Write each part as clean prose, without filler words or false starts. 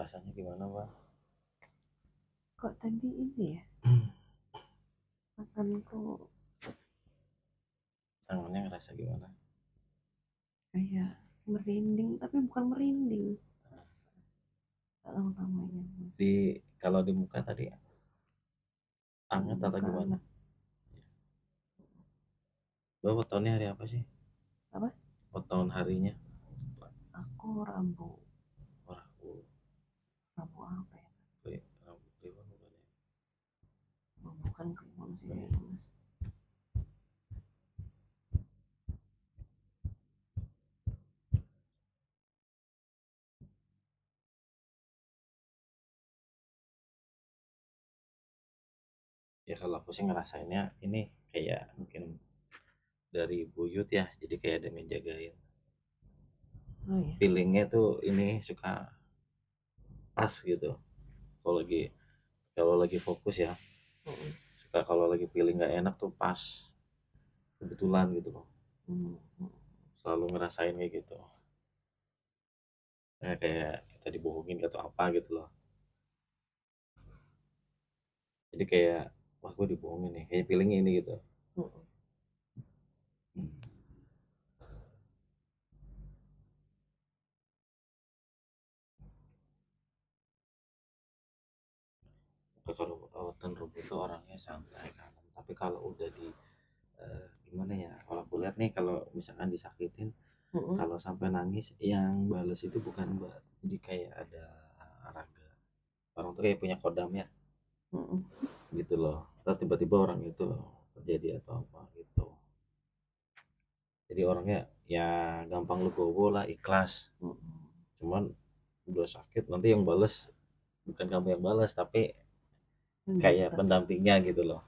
Rasanya gimana, Bang? Kok tadi ini ya, makanku Tangannya ngerasa gimana? kayak merinding, tapi bukan merinding. Nah, Namanya di kalau di muka tadi anget atau muka gimana? anak. Bapak tahunnya hari apa sih? Apa? Oh, tahun harinya. Aku Rabu. Wah, Rabu apa ya? Rabu Kliwon bukan ya? Bukan Kliwon sih Bukan ya? kayaknya, Mas. Ya kalau aku sih ngerasainnya ini kayak mungkin dari buyut ya, jadi kayak ada yang ngejagain. Oh ya. Feelingnya tuh ini suka pas gitu. Kalau lagi fokus ya, Mm-mm. suka kalau lagi feeling nggak enak tuh pas kebetulan gitu loh. Mm-mm. Selalu ngerasain kayak gitu. Kayak kita dibohongin atau apa gitu loh. Jadi kayak wah gue dibohongin nih, kayak feelingnya ini gitu. Mm-mm. Kalau Tan Ruby itu orangnya santai kan, tapi kalau udah di gimana ya, kalau aku lihat nih kalau misalkan disakitin, Mm-mm. kalau sampai nangis yang bales itu bukan mbak, jadi kayak ada raga, orang tuh kayak punya kodam ya Mm-mm. gitu loh. Terus tiba-tiba orang itu terjadi atau apa gitu, jadi orangnya ya gampang legowo lah, ikhlas. Mm-mm. Cuman udah sakit nanti yang bales bukan kamu yang balas tapi Yang kayak deket. pendampingnya gitu loh.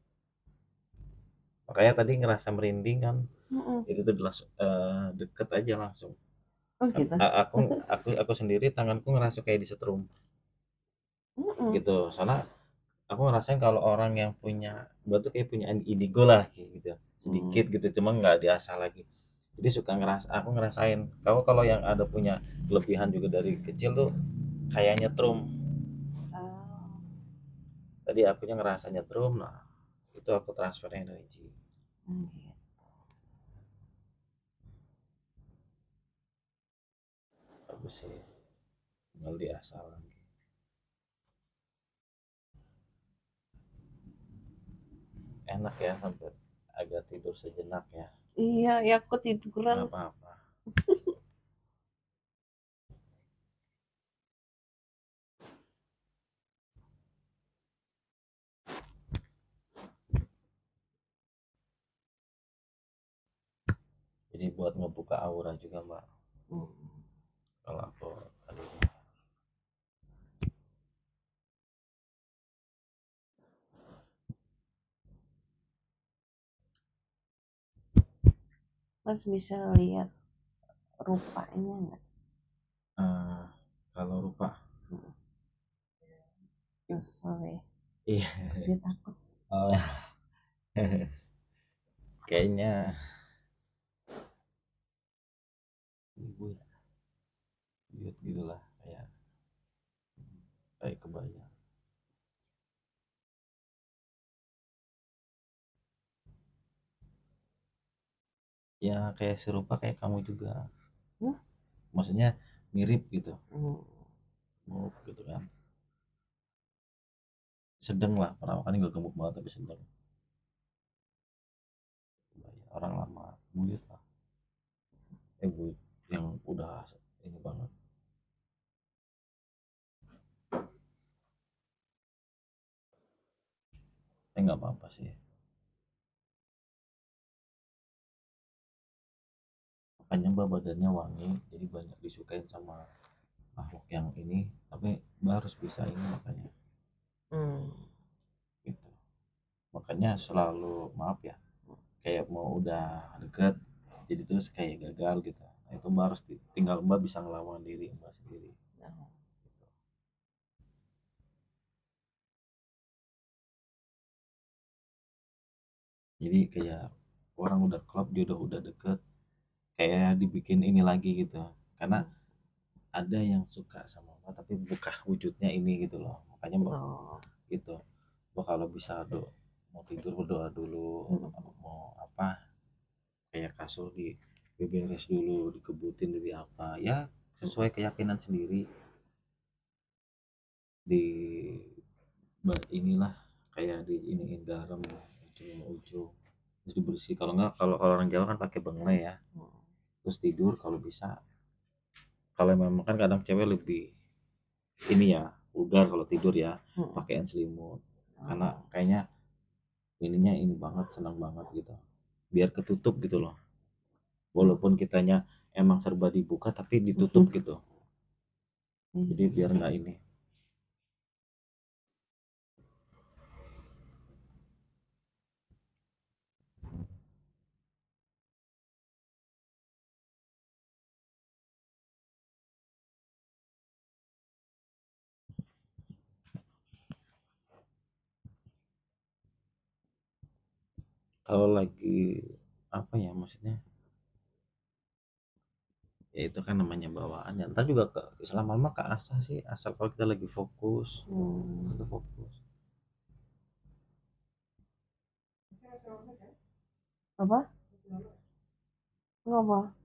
Makanya tadi ngerasa merinding kan, Mm-mm. itu tuh langsung deket aja langsung. Oh gitu. Aku sendiri tanganku ngerasa kayak disetrum Mm-mm. gitu, soalnya aku ngerasain kalau orang yang punya batu kayak punya indigo lah kayak gitu, sedikit Mm. gitu, cuma nggak diasah lagi. Jadi suka aku ngerasain kau kalau yang ada punya kelebihan juga dari kecil tuh kayak nyetrum. Oh, Tadi akunya ngerasa nyetrum, nah itu aku transfer energi. gitu. Bagus sih, tinggal diasah lagi. Enak ya sampai agak tidur sejenak ya. Iya, ya aku tiduran. Nggak apa-apa. Jadi buat ngebuka aura juga mbak, Mm. kalau aku tadi. Mas bisa lihat rupanya nggak? Eh, kalau rupa, Mm. Oh, sorry. iya. Dia takut. Oh, kayaknya ibu ya, buyut gitulah, kayak kebayang. Ya kayak serupa kayak kamu juga, Hmm? maksudnya mirip gitu, Mm. mau gitu kan, sedang lah perawakannya, nggak gemuk banget tapi sedang. Kebayang. Orang lama buyut lah, buyut yang udah ini banget. Nggak apa-apa sih, makanya mbak badannya wangi jadi banyak disukain sama makhluk yang ini, tapi mbak harus bisa ini makanya Mm. gitu. Makanya selalu maaf ya, kayak mau udah deket jadi terus kayak gagal gitu, nah itu mbak harus tinggal mbak bisa ngelawan diri mbak sendiri Oh. gitu. Jadi kayak orang udah klop dia udah deket, kayak dibikin ini lagi gitu, karena Mm. ada yang suka sama mbak tapi bukan wujudnya ini gitu loh, makanya mbak Oh. gitu. Mbak kalau bisa mau tidur berdoa dulu, mau apa kayak kasur diberes dulu, dikebutin dari apa ya, sesuai keyakinan sendiri, di inilah kayak di iniin garam ujung sama ujung, terus dibersih. Kalau enggak, kalau orang Jawa kan pakai bengle ya, terus tidur kalau bisa. Kalau memang kan kadang cewek lebih ini ya, vulgar kalau tidur ya, pakaian selimut, karena kayaknya ininya ini banget, senang banget gitu, biar ketutup gitu loh, walaupun kitanya emang serba dibuka tapi ditutup gitu, jadi biar nggak ini. Kalau lagi apa ya maksudnya, ya itu kan namanya bawaan ya, ntar juga ke lama-lama ke asah sih, asal kalau kita lagi fokus, kita fokus. Apa? Ngapa?